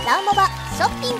ランモバショッピング。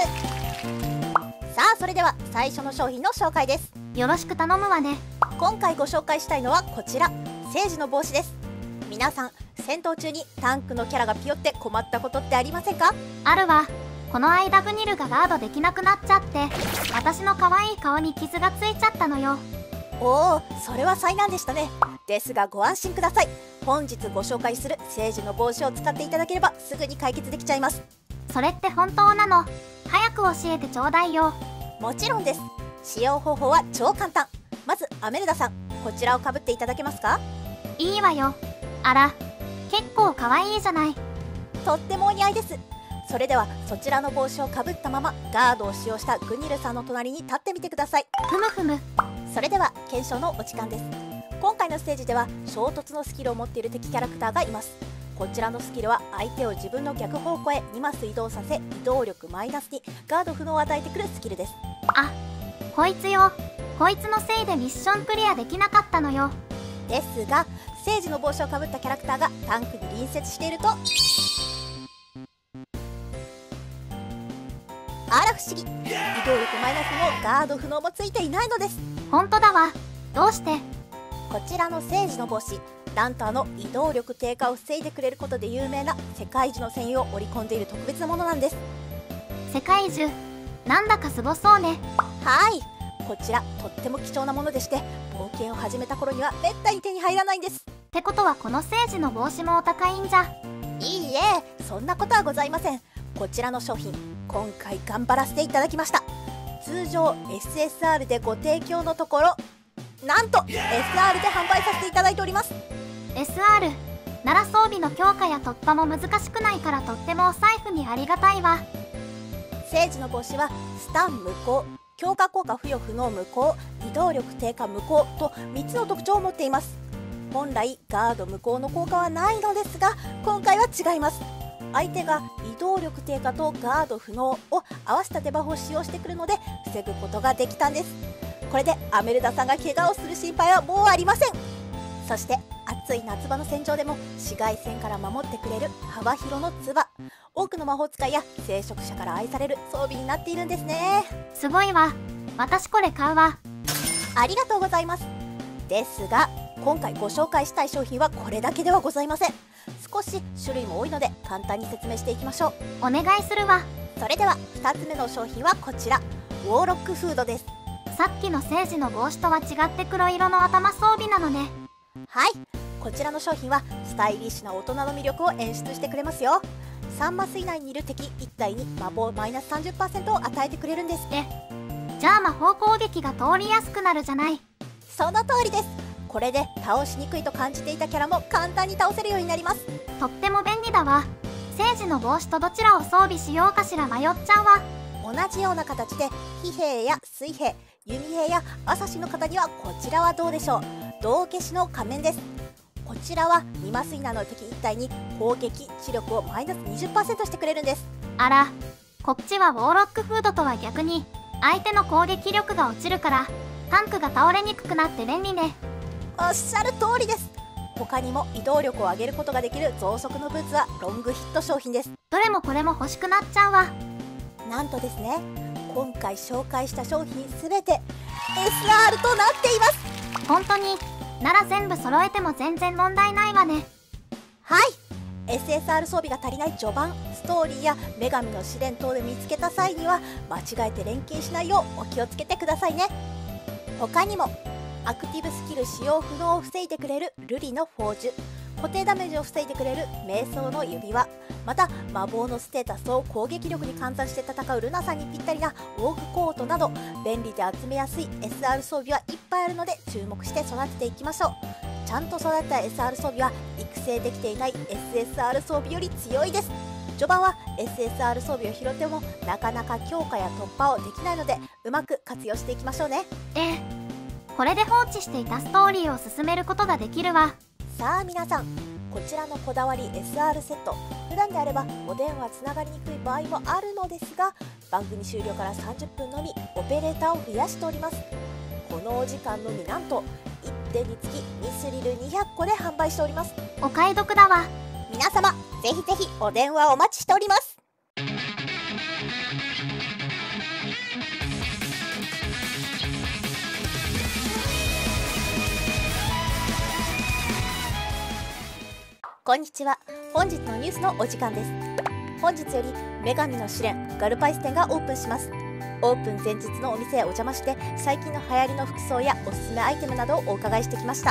さあそれでは最初の商品の紹介です。 よろしく頼むわね。 今回ご紹介したいのはこちら、セージの帽子です。皆さん戦闘中にタンクのキャラがピヨって困ったことってありませんか？ あるわ。この間グニルがガードできなくなっちゃって、私の可愛い顔に傷がついちゃったのよ。 おお、それは災難でしたね。ですがご安心ください。本日ご紹介するセージの帽子を使っていただければすぐに解決できちゃいます。 それって本当なの？早く教えてちょうだいよ。 もちろんです。使用方法は超簡単。まずアメルダさん、こちらをかぶっていただけますか？ いいわよ。あら、結構可愛いじゃない。 とってもお似合いです。それではそちらの帽子をかぶったままガードを使用したグニルさんの隣に立ってみてください。 ふむふむ。 それでは検証のお時間です。今回のステージでは衝突のスキルを持っている敵キャラクターがいます。こちらのスキルは相手を自分の逆方向へ2マス移動させ、移動力マイナスにガード不能を与えてくるスキルです。 あ、こいつよ。こいつのせいでミッションクリアできなかったのよ。 ですがセージの帽子をかぶったキャラクターがタンクに隣接していると、あら不思議、移動力マイナスもガード不能もついていないのです。 ほんとだわ。どうして？ こちらのセージの帽子、ランターの移動力低下を防いでくれることで有名な世界樹の繊維を織り込んでいる特別なものなんです。 世界樹、なんだかすごそうね。 はい、こちらとっても貴重なものでして、冒険を始めた頃にはめったに手に入らないんです。 ってことはこのセージの帽子もお高いんじゃ？ いいえ、そんなことはございません。こちらの商品、今回頑張らせていただきました。通常 SSR でご提供のところ、なんと SR で販売させていただいております。 SR なら装備の強化や突破も難しくないからとってもお財布にありがたいわ。 セージの帽子はスタン無効、強化効果付与不能無効、移動力低下無効と3つの特徴を持っています。本来ガード無効の効果はないのですが、今回は違います。相手が移動力低下とガード不能を合わせたデバフを使用してくるので防ぐことができたんです。これでアメルダさんが怪我をする心配はもうありません。そして暑い夏場の戦場でも紫外線から守ってくれる幅広のつば、多くの魔法使いや聖職者から愛される装備になっているんですね。 すごいわ。私これ買うわ。 ありがとうございます。ですが今回ご紹介したい商品はこれだけではございません。少し種類も多いので簡単に説明していきましょう。 お願いするわ。 それでは2つ目の商品はこちら、ウォーロックフードです。 さっきのセージの帽子とは違って黒色の頭装備なのね。 はい、こちらの商品はスタイリッシュな大人の魅力を演出してくれますよ。3マス以内にいる敵1体に魔法マイナス 30% を与えてくれるんです。 じゃあ魔法攻撃が通りやすくなるじゃない。 その通りです。これで倒しにくいと感じていたキャラも簡単に倒せるようになります。 とっても便利だわ。セージの帽子とどちらを装備しようかしら迷っちゃうわ。 同じような形で飛兵や水兵、弓兵や朝日の方にはこちらはどうでしょう。道化師の仮面です。こちらは2マス以内の敵1体に攻撃知力をマイナス 20% してくれるんです。 あら、こっちはウォーロックフードとは逆に相手の攻撃力が落ちるからタンクが倒れにくくなって便利ね。 おっしゃる通りです。他にも移動力を上げることができる増速のブーツはロングヒット商品です。 どれもこれも欲しくなっちゃうわ。 なんとですね、今回紹介した商品すべて SR となっています。 本当に？なら全部揃えても全然問題ないわね。 はい、 SSR 装備が足りない序盤、ストーリーや女神の試練等で見つけた際には間違えて連携しないようお気をつけてくださいね。他にもアクティブスキル使用不能を防いでくれる瑠璃のフォージュ、固定ダメージを防いでくれる瞑想の指輪、また魔法のステータスを攻撃力に換算して戦うルナさんにぴったりなオーグコートなど便利で集めやすい SR 装備はいっぱいあるので注目して育てていきましょう。ちゃんと育てた SR 装備は育成できていない SSR 装備より強いです。序盤は SSR 装備を拾ってもなかなか強化や突破をできないのでうまく活用していきましょうね。 これで放置していたストーリーを進めることができるわ。 さあ皆さん、こちらのこだわり SR セット、普段であればお電話つながりにくい場合もあるのですが、番組終了から30分のみオペレーターを増やしております。このお時間のみなんと1点につきミスリル200個で販売しております。 お買い得だわ。 皆様ぜひぜひお電話お待ちしております。 こんにちは。本日のニュースのお時間です。本日より女神の試練ガルパイス店がオープンします。オープン前日のお店へお邪魔して、最近の流行りの服装やおすすめアイテムなどをお伺いしてきました。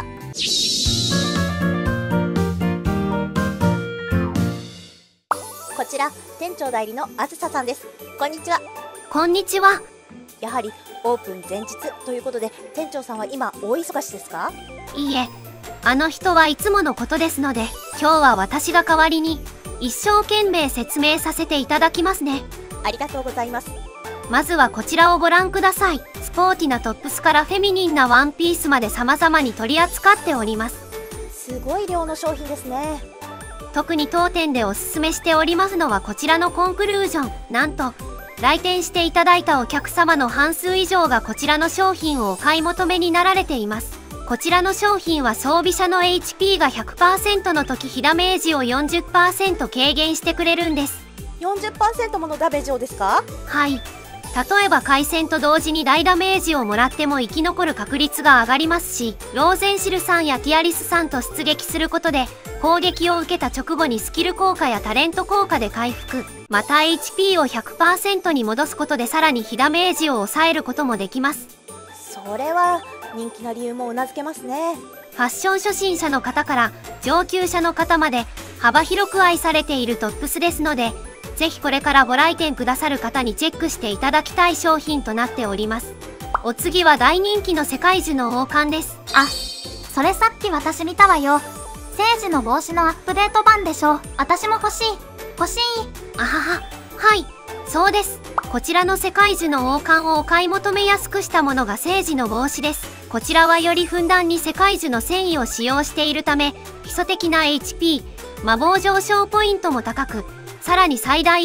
こちら店長代理のあずささんです。こんにちは。 こんにちは。 やはりオープン前日ということで、店長さんは今大忙しですか？ いいえ、あの人はいつものことですので、今日は私が代わりに一生懸命説明させていただきますね。 ありがとうございます。 まずはこちらをご覧ください。スポーティなトップスからフェミニンなワンピースまで様々に取り扱っております。 すごい量の商品ですね。 特に当店でおすすめしておりますのはこちらのコンクルージョン。なんと来店していただいたお客様の半数以上がこちらの商品をお買い求めになられています。こちらの商品は装備者の HP が 100% の時、被ダメージを 40% 軽減してくれるんです。 40% ものダメージをですか？ はい。例えば回戦と同時に大ダメージをもらっても生き残る確率が上がりますし、ローゼンシルさんやティアリスさんと出撃することで攻撃を受けた直後にスキル効果やタレント効果で回復、また HP を 100% に戻すことでさらに被ダメージを抑えることもできます。 それは人気な理由もうなずけますね。 ファッション初心者の方から上級者の方まで幅広く愛されているトップスですので、ぜひこれからご来店くださる方にチェックしていただきたい商品となっております。お次は大人気の世界樹の王冠です。 あ、それさっき私見たわよ。聖樹の帽子のアップデート版でしょ。私も欲しい。 あはは、はい、そうです。こちらの世界樹の王冠をお買い求めやすくしたものが聖樹の帽子です。こちらはよりふんだんに世界樹の繊維を使用しているため、基礎的な HP、魔法上昇ポイントも高く、さらに最大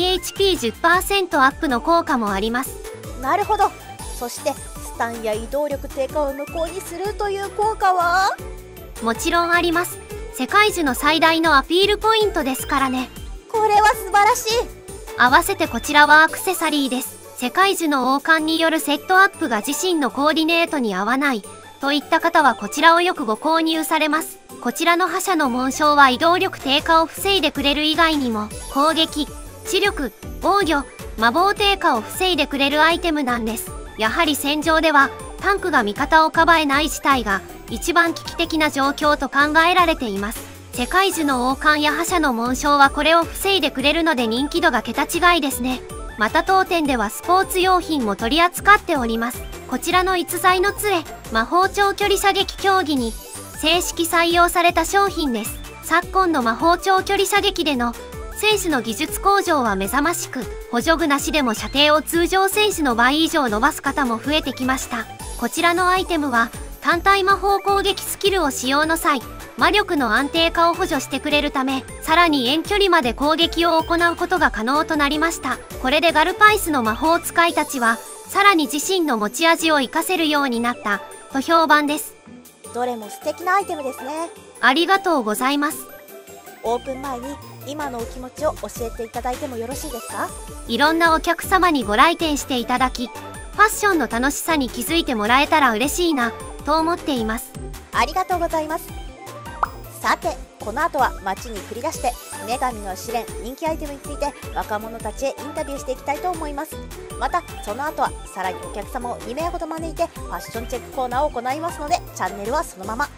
HP10% アップの効果もあります。 なるほど。そしてスタンや移動力低下を無効にするという効果はもちろんあります。世界樹の最大のアピールポイントですからね。 これは素晴らしい。 合わせてこちらはアクセサリーです。世界樹の王冠によるセットアップが自身のコーディネートに合わないといった方はこちらをよくご購入されます。こちらの覇者の紋章は移動力低下を防いでくれる以外にも、攻撃、知力、防御、魔法低下を防いでくれるアイテムなんです。やはり戦場ではタンクが味方をかばえない事態が一番危機的な状況と考えられています。世界樹の王冠や覇者の紋章はこれを防いでくれるので人気度が桁違いですね。また当店ではスポーツ用品も取り扱っております。こちらの逸材の杖、魔法長距離射撃競技に正式採用された商品です。昨今の魔法長距離射撃での選手の技術向上は目覚ましく、補助具なしでも射程を通常選手の倍以上伸ばす方も増えてきました。こちらのアイテムは単体魔法攻撃スキルを使用の際、魔力の安定化を補助してくれるため、さらに遠距離まで攻撃を行うことが可能となりました。これでガルパイスの魔法使いたちはさらに自身の持ち味を活かせるようになったと評判です。 どれも素敵なアイテムですね。 ありがとうございます。 オープン前に今のお気持ちを教えていただいてもよろしいですか？ いろんなお客様にご来店していただき、ファッションの楽しさに気づいてもらえたら嬉しいなと思っています。 ありがとうございます。さて、この後は街に繰り出して女神の試練人気アイテムについて若者たちへインタビューしていきたいと思います。またその後はさらにお客様を2名ほど招いてファッションチェックコーナーを行いますので、チャンネルはそのまま。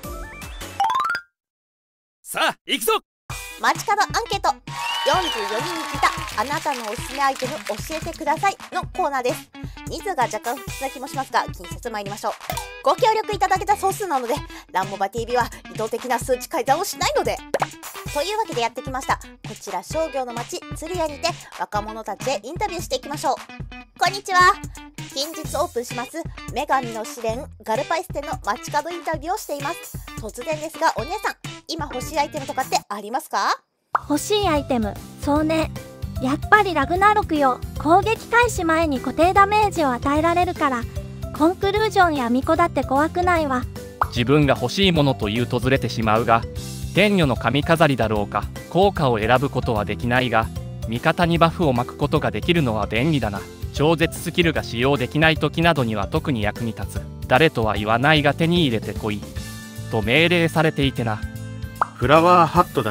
さあ行くぞ。 街角アンケート、44人に聞いたあなたのおすすめアイテム教えてくださいのコーナーです。人数が若干複雑な気もしますが近接参りましょう。ご協力いただけた総数なのでランモバ TV は意図的な数値改ざんをしないので、というわけでやってきました。こちら商業の街鶴屋にて若者たちへインタビューしていきましょう。こんにちは。近日オープンします女神の試練ガルパイス店の街角インタビューをしています。突然ですがお姉さん、今欲しいアイテムとかってありますか？ 欲しいアイテム、そうね。やっぱりラグナロクよ。攻撃開始前に固定ダメージを与えられるから、コンクルージョンや巫女だって怖くないわ。 自分が欲しいものと言うとずれてしまうが、天女の髪飾りだろうか。効果を選ぶことはできないが、味方にバフを巻くことができるのは便利だな。超絶スキルが使用できない時などには特に役に立つ。誰とは言わないが手に入れてこいと命令されていてな。 フラワーハットだな。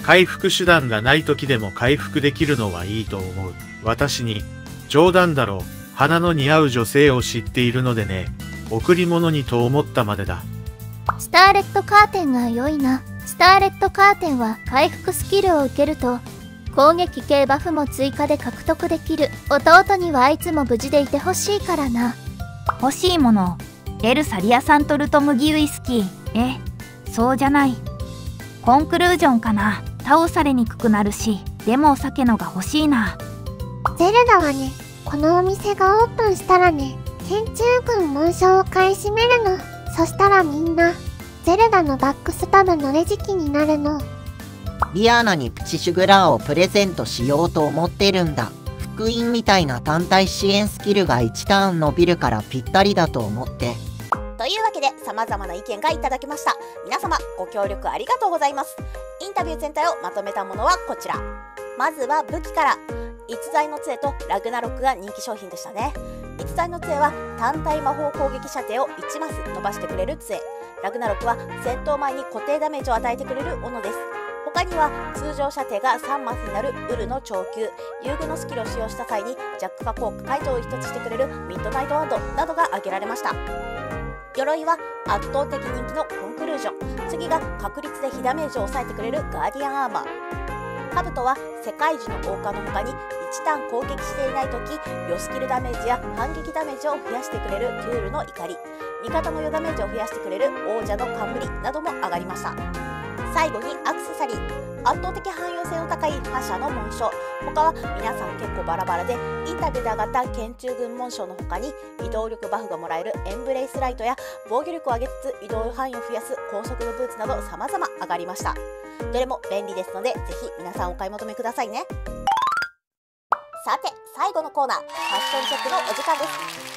回復手段がない時でも回復できるのはいいと思う。私に、冗談だろう。花の似合う女性を知っているのでね。贈り物にと思ったまでだ。 スターレットカーテンが良いな。スターレットカーテンは回復スキルを受けると攻撃系バフも追加で獲得できる。弟にはいつも無事でいてほしいからな。 欲しいもの、エルサリア産トルト麦ウイスキー。そうじゃない。コンクルージョンかな。倒されにくくなるし、でもお酒のが欲しいな。 ゼルダはね、このお店がオープンしたらね、天中軍紋章を買い占めるの。そしたらみんなゼルダのバックスタブの餌食になるの。 リアーナにプチシュグラーをプレゼントしようと思ってるんだ。福音みたいな単体支援スキルが1ターン伸びるからぴったりだと思って。 というわけで様々な意見がいただきました。皆様ご協力ありがとうございます。インタビュー全体をまとめたものはこちら。まずは武器から。逸材の杖とラグナロクが人気商品でしたね。逸材の杖は単体魔法攻撃射程を1マス伸ばしてくれる杖。ラグナロクは戦闘前に固定ダメージを与えてくれる斧です。他には通常射程が3マスになるウルの長球、遊具のスキルを使用した際にジャック化効果解除を1つしてくれるミッドナイトワンドなどが挙げられました。鎧は圧倒的人気のコンクルージョン、次が確率で被ダメージを抑えてくれるガーディアンアーマー。兜は世界樹の王冠の他に1ターン攻撃していない時、余スキルダメージや反撃ダメージを増やしてくれるトゥールの怒り、味方の余ダメージを増やしてくれる王者の冠なども上がりました。最後にアクセサリー。圧倒的汎用性の高い覇者の紋章。他は皆さん結構バラバラで、インタビューで上がった剣中軍紋章の他に移動力バフがもらえるエンブレイスライトや防御力を上げつつ移動範囲を増やす高速のブーツなど様々上がりました。どれも便利ですので、ぜひ皆さんお買い求めくださいね。さて最後のコーナー、ファッションチェックのお時間です。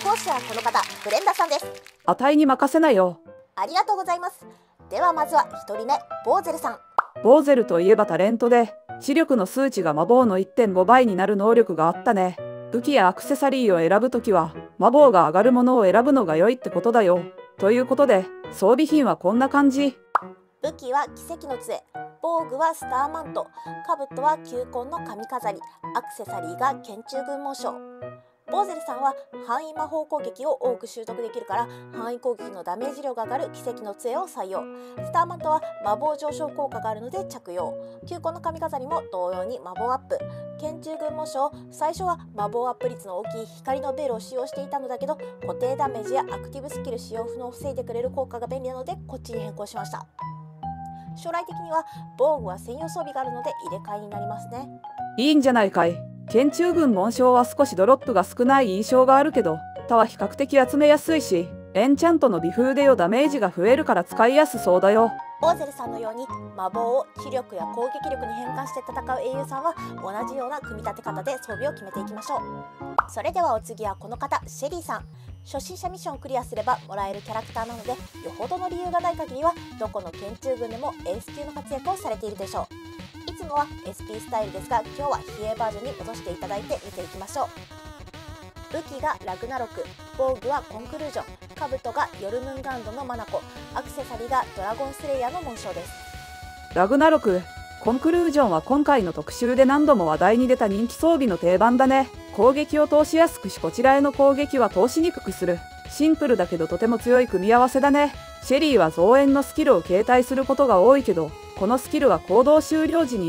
講師はこの方、ブレンダさんです。 あたいに任せなよ。 ありがとうございます。ではまずは1人目、ボーゼルさん。 ボーゼルといえばタレントで、視力の数値が魔法の 1.5 倍になる能力があったね。武器やアクセサリーを選ぶときは、魔法が上がるものを選ぶのが良いってことだよ。ということで、装備品はこんな感じ。 武器は奇跡の杖、防具はスターマント、兜は球根の髪飾り、アクセサリーが剣中軍紋章。ボーゼルさんは範囲魔法攻撃を多く習得できるから範囲攻撃のダメージ量が上がる奇跡の杖を採用。スターマントは魔法上昇効果があるので着用。球根の髪飾りも同様に魔法アップ。剣中軍紋章、最初は魔法アップ率の大きい光のベルを使用していたのだけど、固定ダメージやアクティブスキル使用不能を防いでくれる効果が便利なのでこっちに変更しました。将来的には防具は専用装備があるので入れ替えになりますね。 いいんじゃないかい。剣中軍紋章は少しドロップが少ない印象があるけど、他は比較的集めやすいし、エンチャントの美風でダメージが増えるから使いやすそうだよ。 ボーゼルさんのように魔法を知力や攻撃力に変換して戦う英雄さんは同じような組み立て方で装備を決めていきましょう。それではお次はこの方、シェリーさん。初心者ミッションをクリアすればもらえるキャラクターなので、よほどの理由がない限りはどこの剣中軍でもエース級の活躍をされているでしょう。いつもは SP スタイルですが、今日は比叡バージョンに戻していただいて見ていきましょう。武器がラグナロク、防具はコンクルージョン、兜がヨルムンガンドのマナコ、アクセサリーがドラゴンスレイヤーの紋章です。 ラグナロク、コンクルージョンは今回の特集で何度も話題に出た人気装備の定番だね。攻撃を通しやすくし、こちらへの攻撃は通しにくくする。シンプルだけどとても強い組み合わせだね。シェリーは増援のスキルを携帯することが多いけど、このスキルは行動終了時に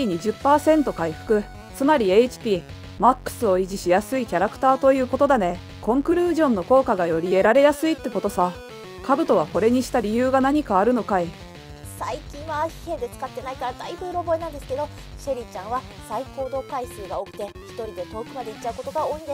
HP20% 回復、つまり HPマックスを維持しやすいキャラクターということだね。コンクルージョンの効果がより得られやすいってことさ。兜はこれにした理由が何かあるのかい？ 最近は疲弊で使ってないからだいぶうろ覚えなんですけど、シェリーちゃんは再行動回数が多くて一人で遠くまで行っちゃうことが多いんです。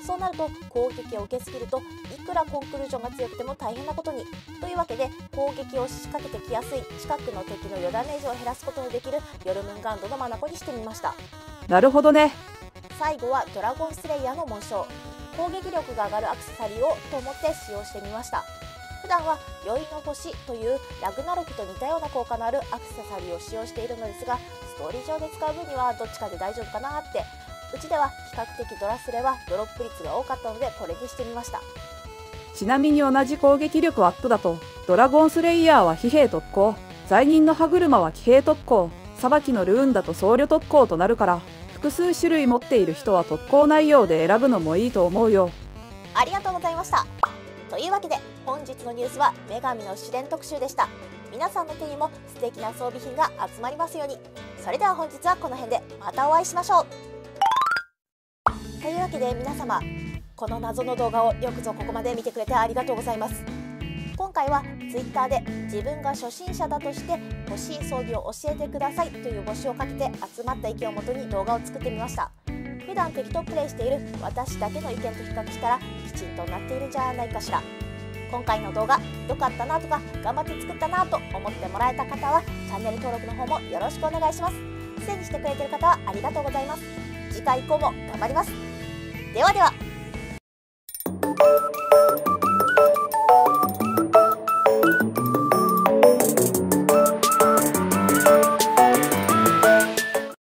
そうなると攻撃を受けすぎるといくらコンクルージョンが強くても大変なことに。というわけで攻撃を仕掛けてきやすい近くの敵の余ダメージを減らすことのできるヨルムンガンドのマナコにしてみました。 なるほどね。 最後はドラゴンスレイヤーの紋章、攻撃力が上がるアクセサリーをと思って使用してみました。普段は酔いの星というラグナロクと似たような効果のあるアクセサリーを使用しているのですが、ストーリー上で使う分にはどっちかで大丈夫かなって。うちでは比較的ドラスレはドロップ率が多かったのでこれにしてみました。 ちなみに同じ攻撃力アップだと、ドラゴンスレイヤーは騎兵特攻、罪人の歯車は騎兵特攻、 さばきのルーンだと僧侶特攻となるから、複数種類持っている人は特攻内容で選ぶのもいいと思うよ。 ありがとうございました。というわけで本日のニュースは女神の試練特集でした。皆さんの手にも素敵な装備品が集まりますように。それでは本日はこの辺でまたお会いしましょう。というわけで皆様、この謎の動画をよくぞここまで見てくれてありがとうございます。今回は Twitter で自分が初心者だとして欲しい装備を教えてくださいという募集をかけて集まった意見をもとに動画を作ってみました。普段敵とプレイしている私だけの意見と比較したらきちんとなっているんじゃないかしら。今回の動画良かったなとか頑張って作ったなと思ってもらえた方はチャンネル登録の方もよろしくお願いします。すでにしてくれている方はありがとうございます。次回以降も頑張ります。ではでは。